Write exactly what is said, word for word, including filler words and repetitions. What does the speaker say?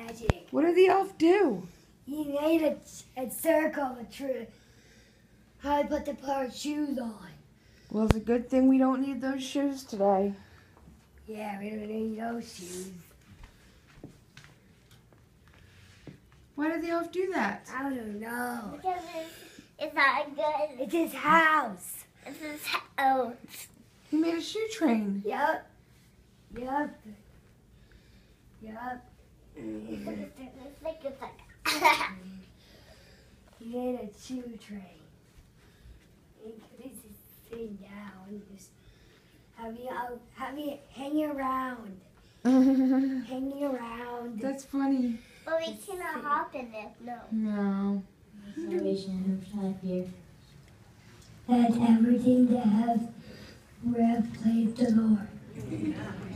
magic. What did the elf do? He made a, a circle of true. How to put the pair of shoes on. Well, it's a good thing we don't need those shoes today. Yeah, we don't need those shoes. Why did the elf do that? I don't know. Because it's, it's not good. It's his house. It's his house. He made a shoe train. Yep. Yep. Yep. It's like, it's like. He made a shoe train. He puts his thing down. Just have you out, have you hanging around, hanging around. That's funny. But we cannot hop in it. No. No. Salvation of type here. That everything that has breath, praise the Lord.